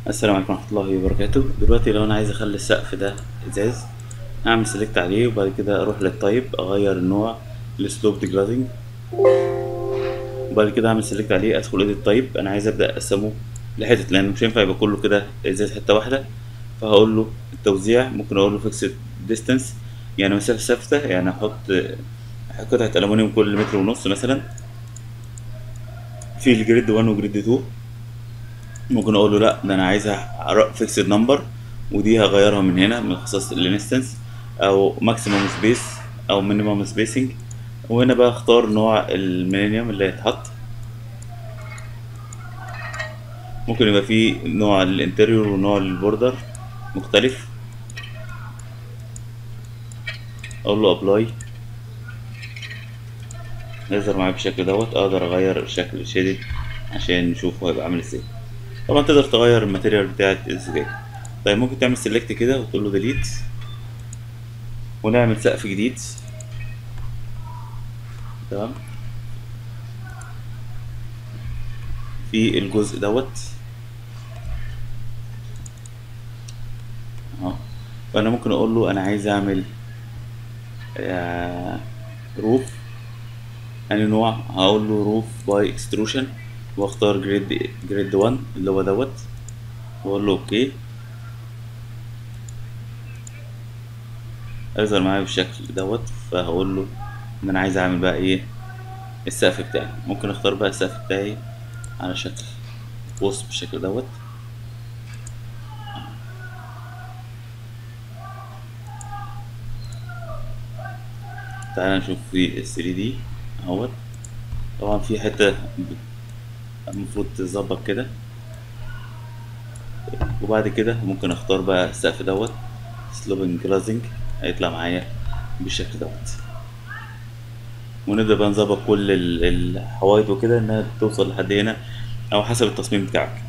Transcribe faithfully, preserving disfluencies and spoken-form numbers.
السلام عليكم ورحمة الله وبركاته. دلوقتي لو أنا عايز أخلي السقف ده إزاز، هعمل سيلكت عليه وبعد كده أروح للتايب أغير النوع لسلوب جلازنج، وبعد كده هعمل سيلكت عليه أدخل إيديت تايب. أنا عايز أبدأ أقسمه لحتت لأن مش هينفع يبقى كله كده إزاز حتة واحدة، فهقول له التوزيع. ممكن أقول له فيكسد ديستانس، يعني مسافة ثابتة، يعني أحط قطعة ألمونيوم كل متر ونص مثلا في الجريد واحد وجريد اتنين. ممكن اقول له لا، ده انا عايزها فيكسد نمبر، ودي هغيرها من هنا من خصائص الانستنس، او ماكسيموم سبيس او مينيمم سبيسنج. وهنا بقى اختار نوع الميلينيوم اللي هيتحط. ممكن يبقى فيه نوع الانتريور ونوع البوردر مختلف. اقول له ابلاي، يظهر معايا بالشكل دوت. اقدر اغير شكل الشيدد عشان نشوفه هيبقى عامل ازاي. طبعا تقدر تغير الماتيريال بتاعت الزجاج. طيب ممكن تعمل سيلكت كده وتقول له ديليت، ونعمل سقف جديد. تمام. في الجزء دوت اهو. فانا ممكن اقول له انا عايز اعمل آه روف. يعني نوع هقول له روف باي اكستروشن، واختار جريد جريد واحد اللي هو دوت، واقول له اوكي. هيظهر معايا بالشكل دوت. فهقول له ان انا عايز اعمل بقى ايه السقف بتاعي. ممكن اختار بقى السقف بتاعي على شكل قوس بالشكل دوت. تعالى نشوف في ال ثري دي اهوت. طبعا في حتة المفروض تظبط كده. وبعد كده ممكن اختار بقى السقف دوت سلوبنج جلازنج، هيطلع معايا بالشكل دوت. ونبدأ بقى نظبط كل ال- الحوايط وكده انها توصل لحد هنا او حسب التصميم بتاعك.